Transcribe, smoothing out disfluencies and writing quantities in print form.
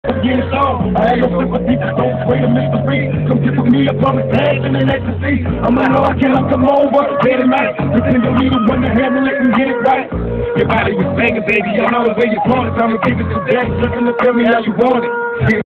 Get it on. I ain't no sympathy, don't spray the mystery. Come get with me, I promise dancing in ecstasy. I'm like, oh, I cannot come over, late at night. Pretend to be the one to handle it and get it right. Your body was banging, baby, I know the way you want it. I'ma give it to that, looking to tell me how you want it.